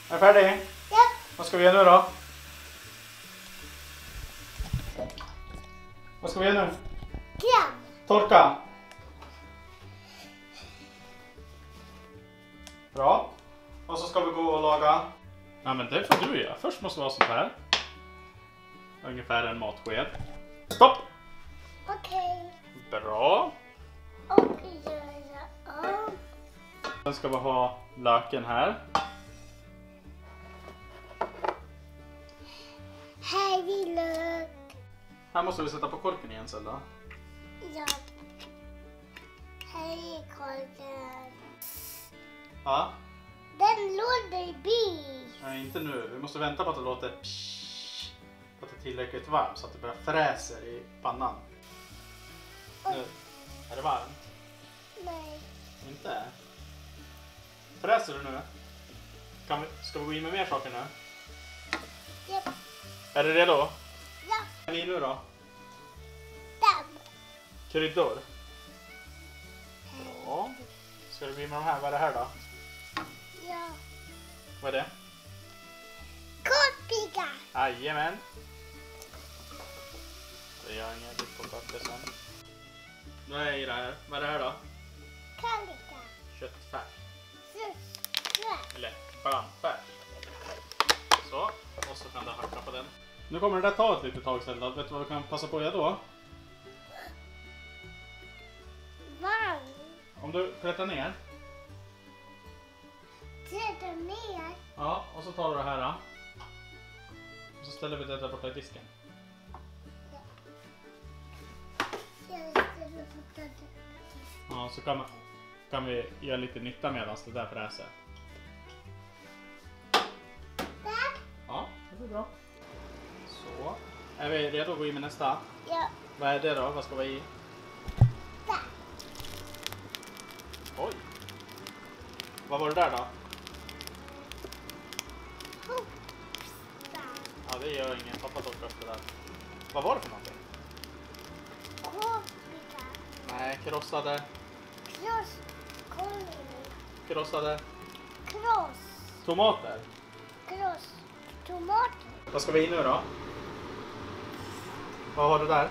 Är du färdig? Ja. Vad ska vi göra nu då? Vad ska vi göra nu? Kram. Torka. Bra. Och så ska vi gå och laga. Ja, men det får du göra. Först måste vi ha sånt här. Ungefär en matsked. Stopp! Okej. Bra. Och göra om. Sen ska vi ha löken här. Här är lök. Här måste vi sätta på korken igen, Zelda. Ja. Här är korken. Ja. Den låter bi. Nej, inte nu. Vi måste vänta på att det låter psh, på att det är tillräckligt varmt så att det börjar fräser i pannan. Nu. Är det varmt? Nej. Inte? Fräser du nu? Ska vi gå in med mer saker nu? Ja. Är du redo? Ja. Vad är vi nu då? Damm. Kryddor. Ja. Ska du gå in med de här? Vad är det här då? Ja. Vad är det? Korpiga. Jajamän. Det gör inget, lite på kaffesen. Nu är jag i det här. Vad är det här då? Kalika. Köttfärs. Sussla. Eller blandfärs. Så. Och så kan du hacka på den. Nu kommer det där ta ett litet tag sedan. Vet du vad vi kan passa på att göra då? Vagn. Om du klättrar ner. Sätta ner. Ja, och så tar du det här då. Och så ställer vi det där borta i disken. Ja, så kan vi göra lite nytta medan det där fräser. Ja, det blir bra. Så, är vi redo att gå in med nästa? Ja. Vad är det då? Vad ska vi i? Där. Oj! Vad var det där då? Ja, det gör ingen. Pappa tog upp det där. Vad var det för någonting? Korpiga. Nej, krossade. Kross. Krossade. Kross. Tomater. Kross. Tomat. Vad ska vi i nu då? Vad har du där?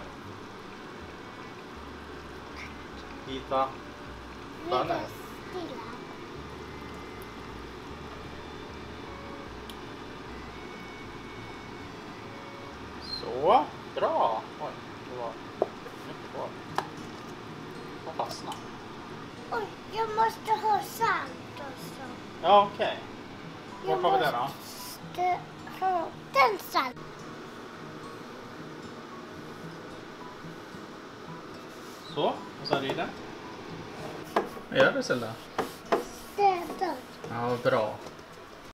Vita bönor. Stilla. Så, bra! Oj, det var mycket kvar. Vad fastnade? Oj, jag måste ha salt också. Ja, okej. Var har vi det då? måste ha den salt. Så, och så är det i det. Vad gör du, Zelda? Städat. Ja, bra.